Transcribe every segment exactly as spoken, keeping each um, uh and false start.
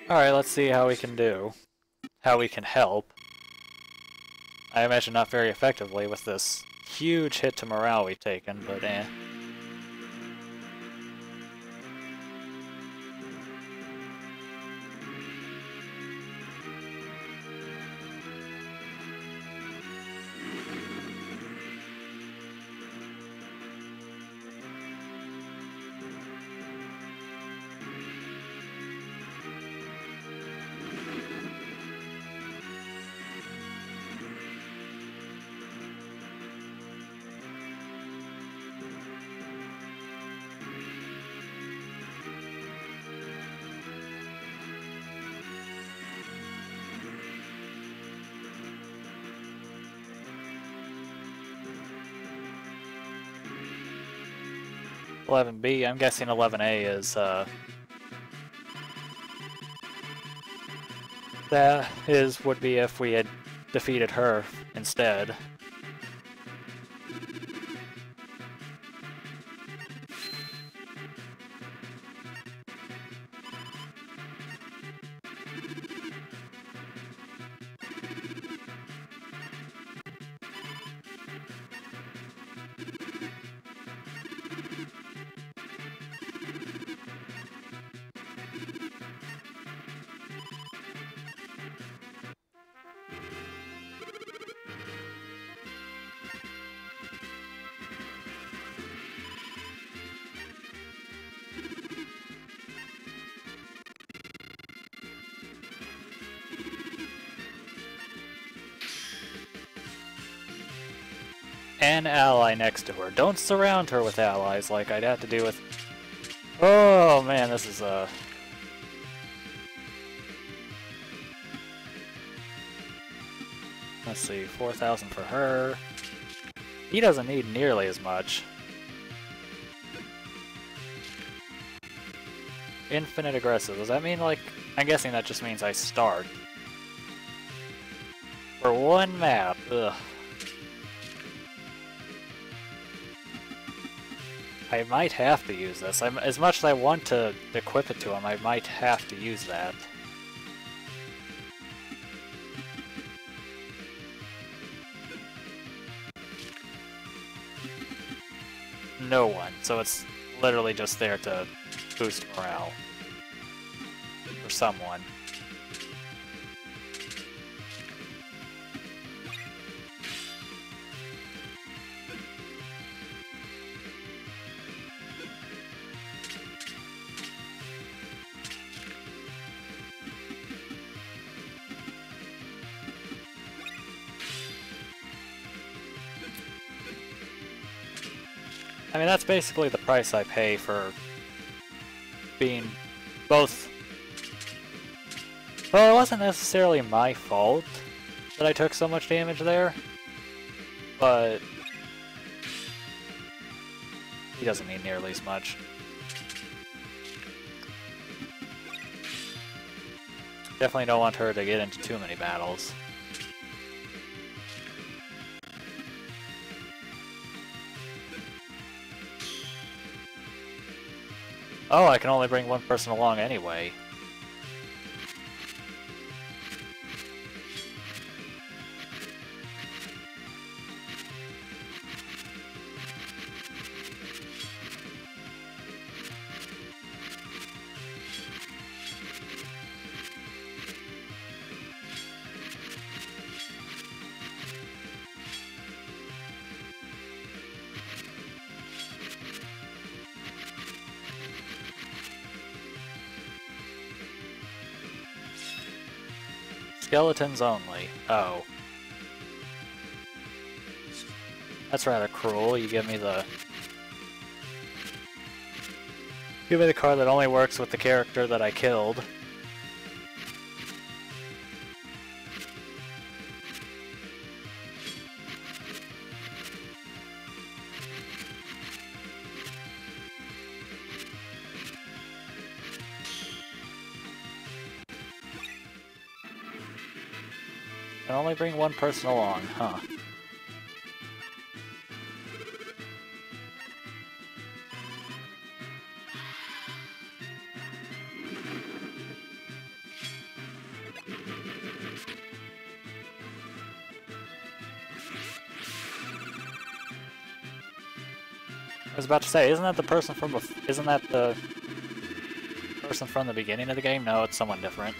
Alright, let's see how we can do. How we can help. I imagine not very effectively with this huge hit to morale we've taken, but eh. eleven B, I'm guessing eleven A is, uh... that is, would be if we had defeated her instead. An ally next to her. Don't surround her with allies like I'd have to do with... Oh man, this is uh let's see, four thousand for her. He doesn't need nearly as much. Infinite aggressive. Does that mean, like... I'm guessing that just means I start. For one map. Ugh. I might have to use this. I'm, as much as I want to equip it to him, I might have to use that. No one, so it's literally just there to boost morale. For someone. I mean, that's basically the price I pay for being both... Well, it wasn't necessarily my fault that I took so much damage there, but he doesn't need nearly as much. Definitely don't want her to get into too many battles. Oh, I can only bring one person along anyway. Skeletons only. Oh. That's rather cruel. You give me the... Give me the card that only works with the character that I killed. Can only bring one person along, huh? I was about to say, isn't that the person from bef- isn't that the person from the beginning of the game? No, it's someone different.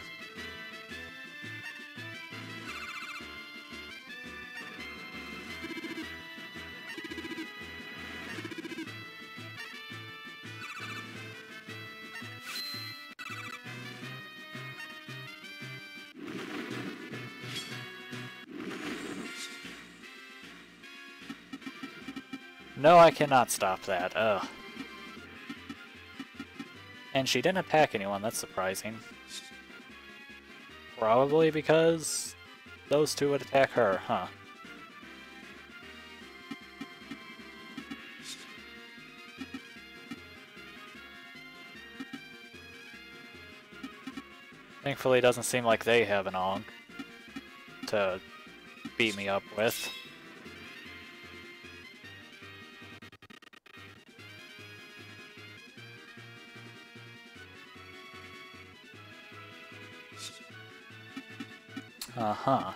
No, I cannot stop that. Ugh. And she didn't attack anyone, that's surprising. Probably because those two would attack her, huh? Thankfully, it doesn't seem like they have an Ong to beat me up with. Uh-huh.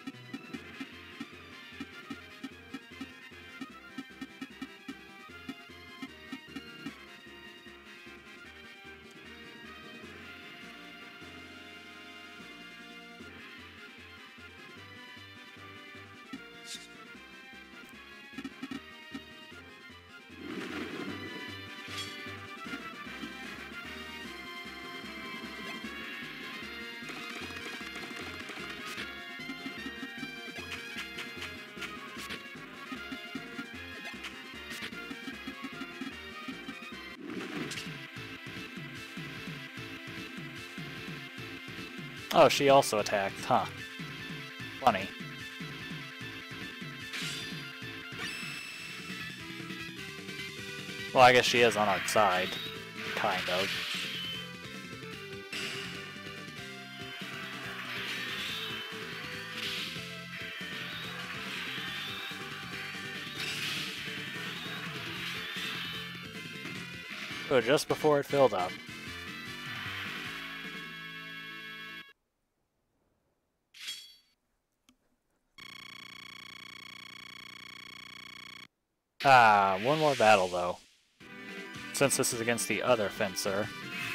Oh, she also attacked, huh? Funny. Well, I guess she is on our side. Kind of. Oh, just before it filled up. Ah, one more battle though. Since this is against the other fencer.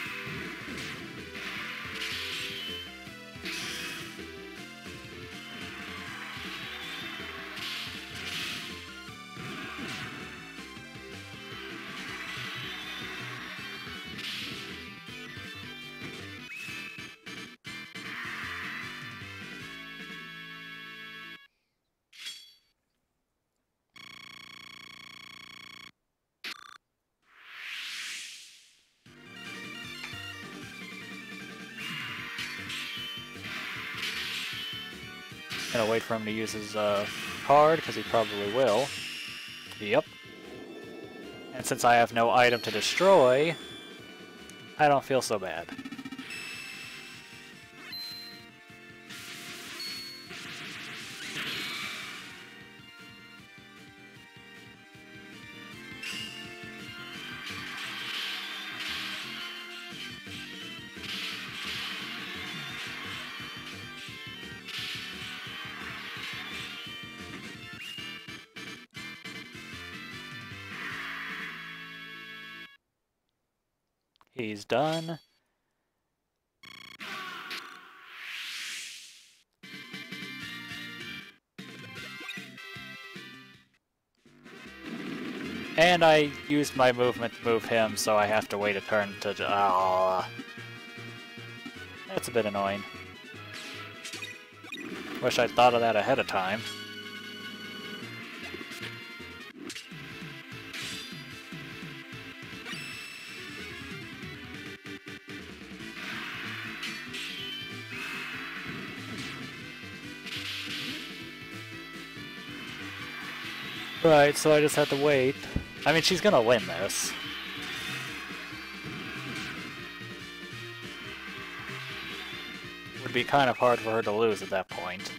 Gonna wait for him to use his uh, card, because he probably will. Yep. And since I have no item to destroy, I don't feel so bad. He's done. And I used my movement to move him, so I have to wait a turn to... Ah, that's a bit annoying. Wish I'd thought of that ahead of time. Right, so I just have to wait. I mean, she's gonna win this. Would be kind of hard for her to lose at that point.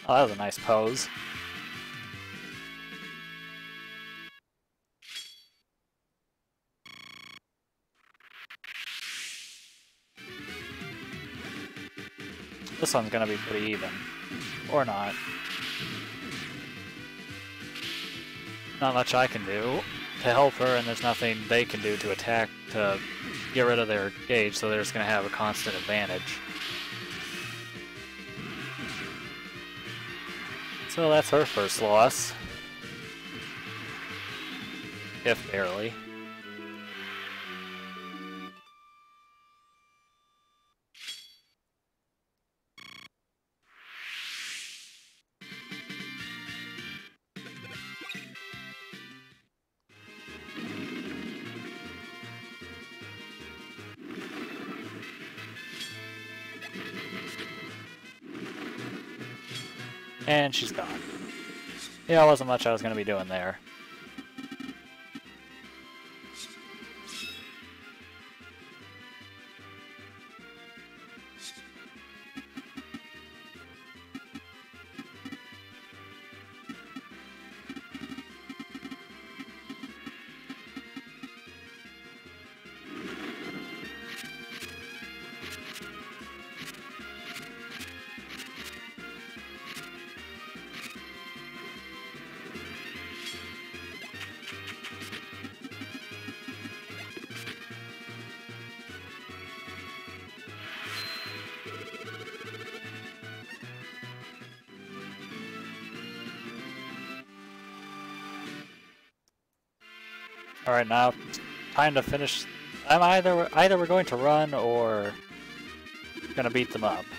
Oh, that was a nice pose. This one's gonna be pretty even. Or not. Not much I can do to help her, and there's nothing they can do to attack to get rid of their gauge, so they're just gonna have a constant advantage. So that's her first loss. If barely. And she's gone. Yeah, wasn't much I was going to be doing there. Alright, now time to finish. I'm either either we're going to run or gonna beat them up.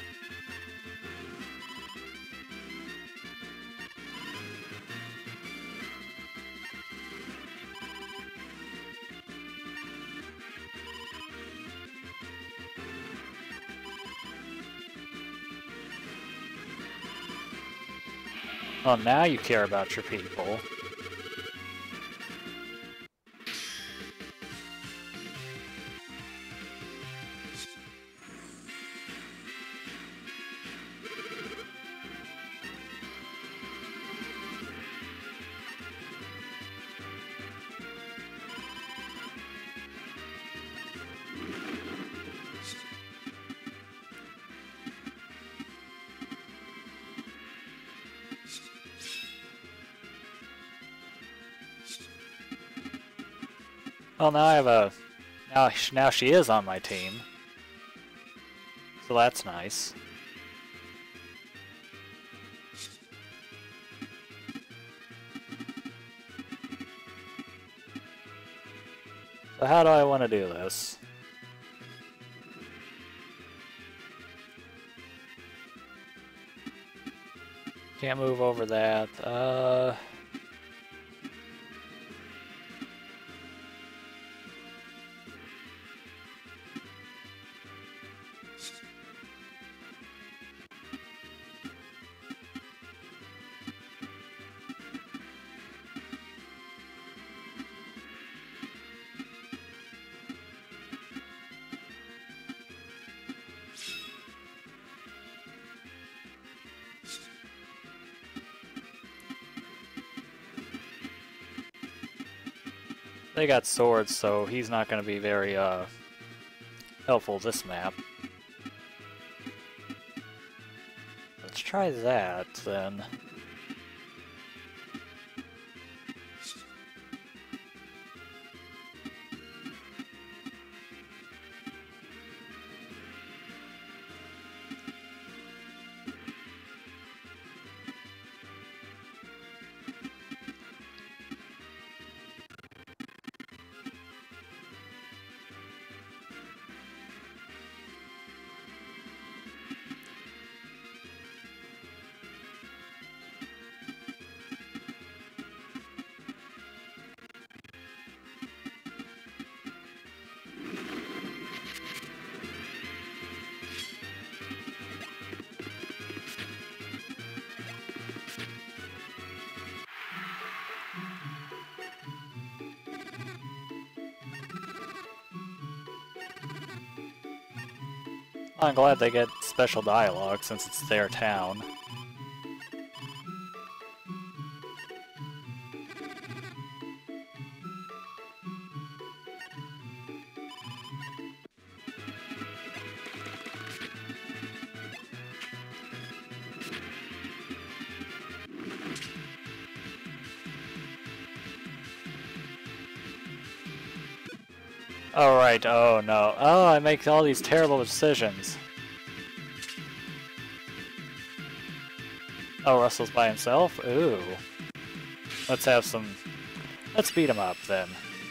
Well, now you care about your people. Well, now I have a... Now, now she is on my team. So that's nice. So how do I want to do this? Can't move over that. Uh... They got swords, so he's not going to be very uh, helpful this map. Let's try that, then. I'm glad they get special dialogue since it's their town. Oh right, oh no. Oh, I make all these terrible decisions. Oh, Russell's by himself? Ooh. Let's have some... Let's beat him up, then.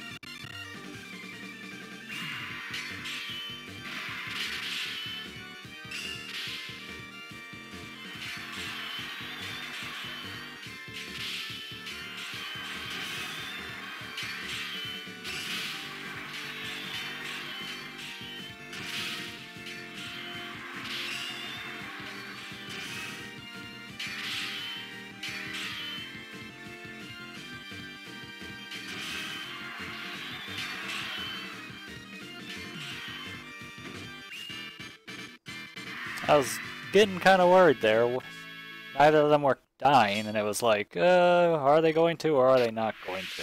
I was getting kind of worried there. Neither of them were dying, and it was like, uh, are they going to or are they not going to?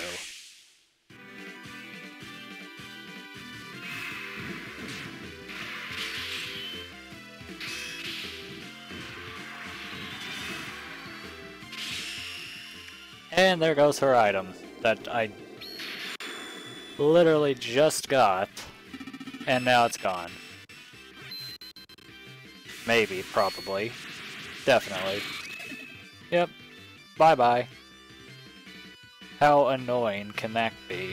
And there goes her item that I literally just got, and now it's gone. Maybe, probably. Definitely. Yep. Bye-bye. How annoying can that be?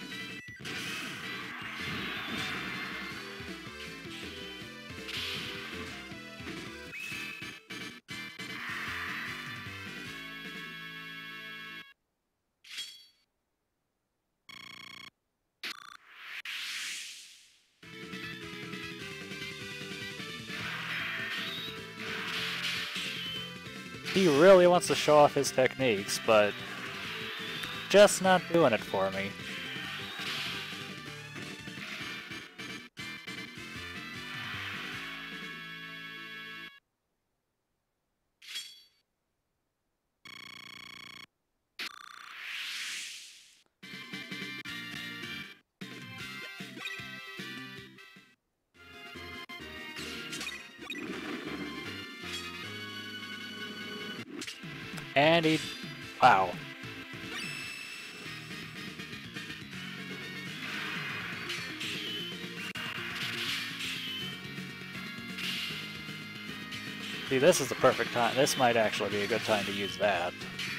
He really wants to show off his techniques, but just not doing it for me. And he... wow. See, this is the perfect time. This might actually be a good time to use that.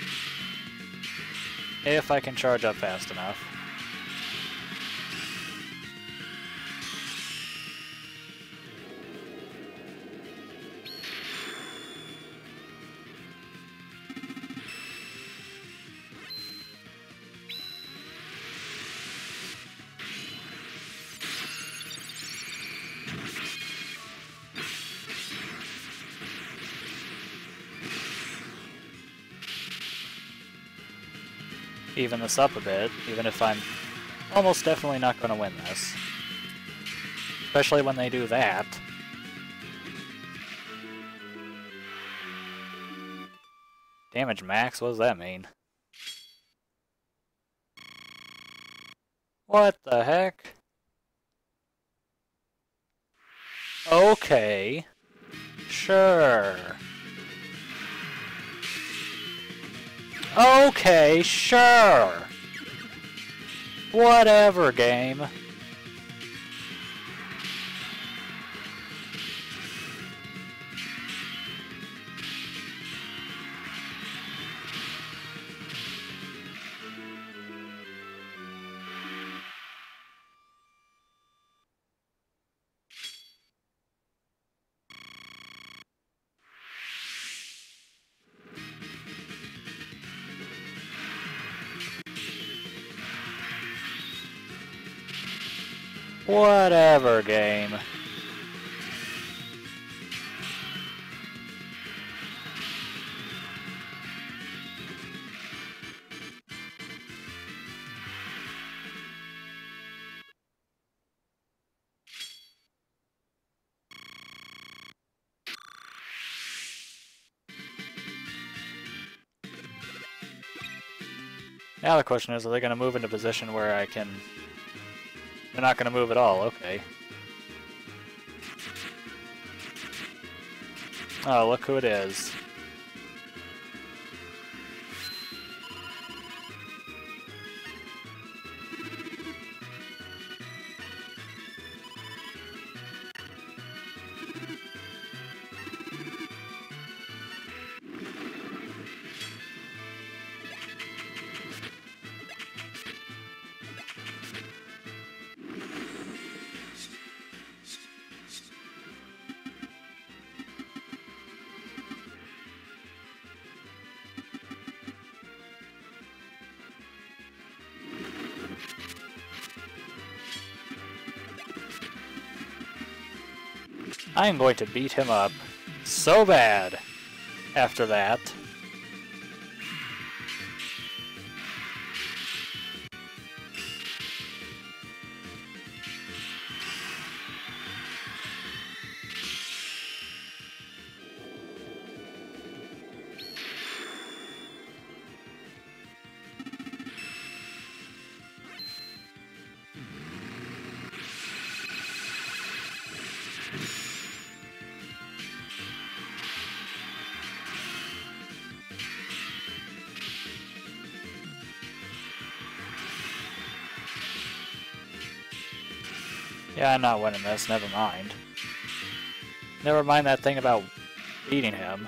If I can charge up fast enough. Even this up a bit, even if I'm almost definitely not going to win this. Especially when they do that. Damage max, what does that mean? What the heck? Okay. Sure. Okay, sure. Whatever, game. Whatever, game. Now the question is, are they going to move into a position where I can... They're not going to move at all, okay. Oh, look who it is. I am going to beat him up so bad after that. Yeah, I'm not winning this, never mind. Never mind that thing about beating him.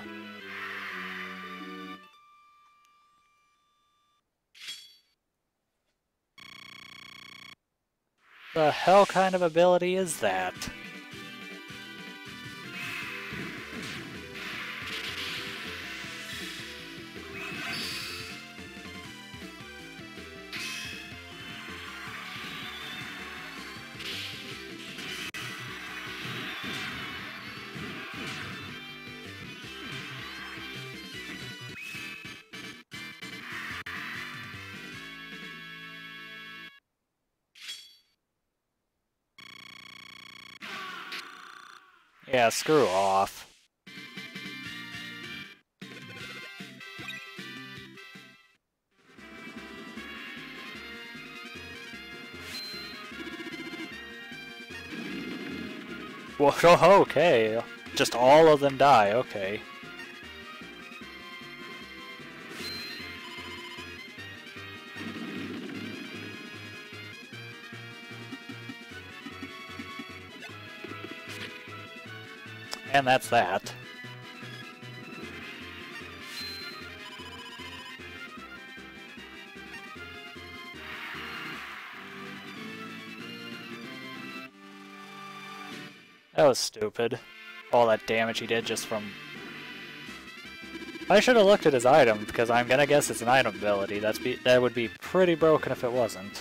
The hell kind of ability is that? Yeah, screw off. Whoa, okay. Just all of them die, okay. And that's that. That was stupid. All that damage he did just from... I should have looked at his item, because I'm gonna guess it's an item ability. That's be that would be pretty broken if it wasn't.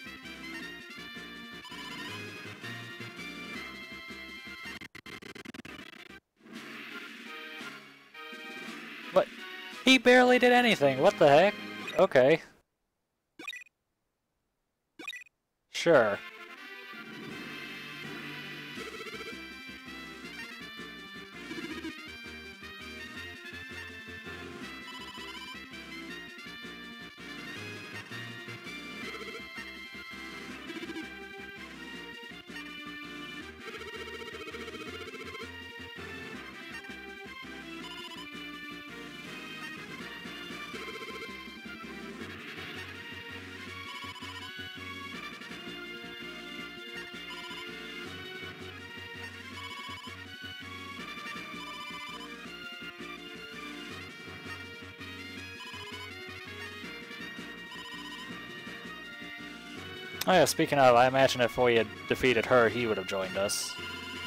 What? He barely did anything. What the heck? Okay. Sure. Oh yeah, speaking of, I imagine if we had defeated her, he would have joined us.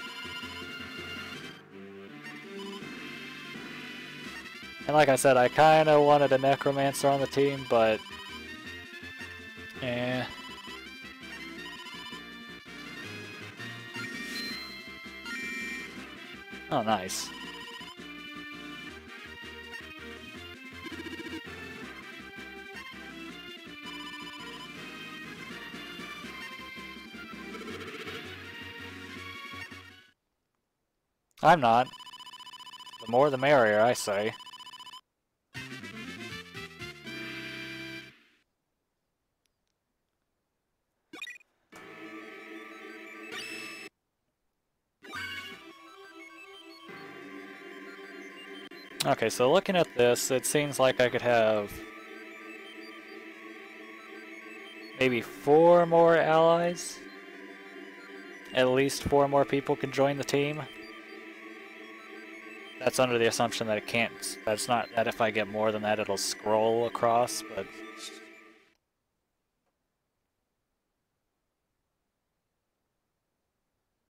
And like I said, I kinda wanted a Necromancer on the team, but... eh. Oh, nice. I'm not. The more the merrier, I say. Okay, so looking at this, it seems like I could have maybe four more allies. At least four more people can join the team. That's under the assumption that it can't, that's not, that if I get more than that it'll scroll across, but